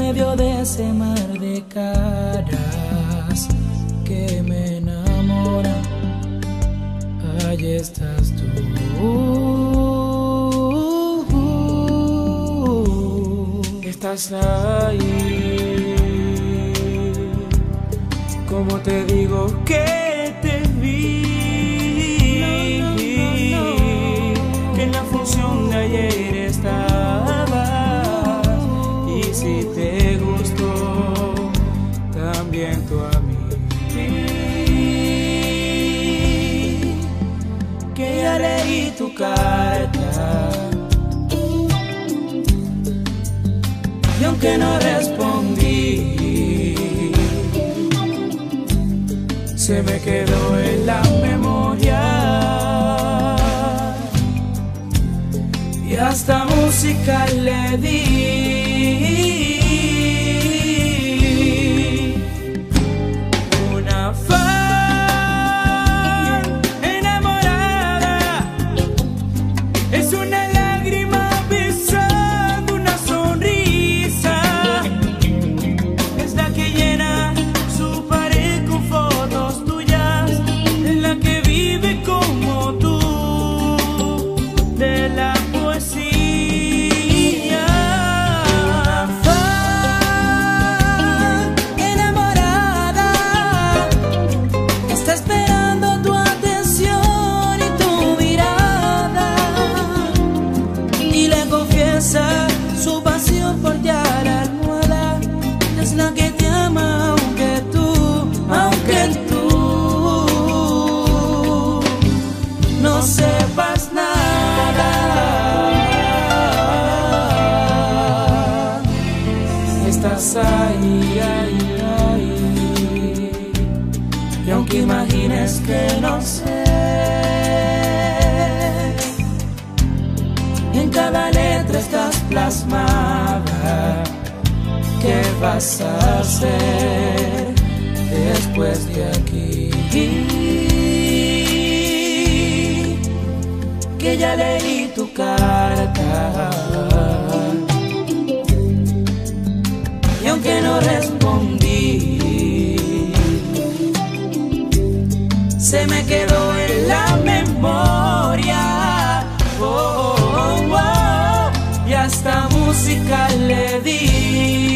medio de ese mar de caras que me enamoran, allí estás tú. Estás ahí, como te digo que te vi, que en la función de ayer estabas, y si te gustó también tú a mí, que ya leí tu carta. Y aunque no respondí, se me quedó en la memoria, y hasta música le di. Una fan enamorada es una lágrima besando una sonrisa, es la que llena su pared con fotos tuyas, es la que vive como tú de la poesía. Fan enamorada está esperando tu atención y tu mirada, y le confiesa su pasión por ya la almohada. Es la que te ama aunque tú no sepas nada. Estás ahí, ahí, ahí, y aunque imagines que no sé, en cada letra estás plasmada. ¿Qué vas a hacer después de aquí? Que ya leí tu carta, y aunque no respondí, se me quedó en la memoria. Oh, oh, oh, y hasta música le di.